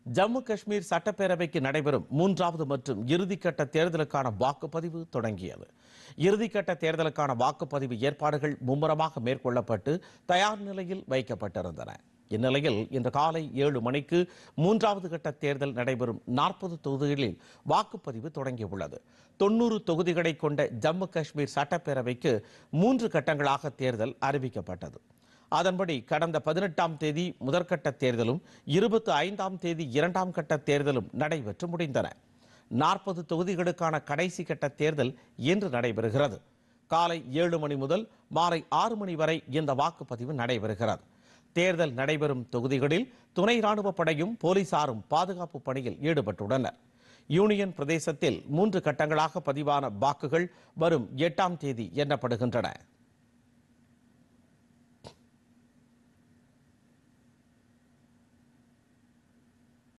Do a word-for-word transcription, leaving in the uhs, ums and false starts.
ஜம்மு காஷ்மீர் சட்டப்பேரவைக்கு நடைபெறும் மூன்றாவது மற்றும் இறுதிக்கட்ட தேர்தலுக்கான வாக்குப்பதிவு தொடங்கியது. இறுதிக்கட்ட தேர்தலுக்கான வாக்குப்பதிவு ஏற்பாடுகள் மும்முரமாக மேற்கொள்ளப்பட்டு தயார் நிலையில் வைக்கப்பட்டிருந்தன. இந்நிலையில் இன்று காலை ஏழு மணிக்கு மூன்றாவது கட்ட தேர்தல் நடைபெறும் நாற்பது தொகுதிகளில் வாக்குப்பதிவு தொடங்கியுள்ளது. தொன்னூறு தொகுதிகளை கொண்ட ஜம்மு காஷ்மீர் சட்டப்பேரவைக்கு மூன்று கட்டங்களாக தேர்தல் அறிவிக்கப்பட்டது. அதன்படி கடந்த பதினெட்டாம் தேதி முதற்கட்ட தேர்தலும் இருபத்தி ஐந்தாம் தேதி இரண்டாம் கட்ட தேர்தலும் நடைபெற்று முடிந்தன. நாற்பது தொகுதிகளுக்கான கடைசி கட்ட தேர்தல் இன்று நடைபெறுகிறது. காலை ஏழு மணி முதல் மாலை ஆறு மணி வரை இந்த வாக்குப்பதிவு நடைபெறுகிறது. தேர்தல் நடைபெறும் தொகுதிகளில் துணை ராணுவ படையும் போலீசாரும் பாதுகாப்பு பணியில் ஈடுபட்டுள்ளனர். யூனியன் பிரதேசத்தில் மூன்று கட்டங்களாக பதிவான வாக்குகள் வரும் எட்டாம் தேதி எண்ணப்படுகின்றன.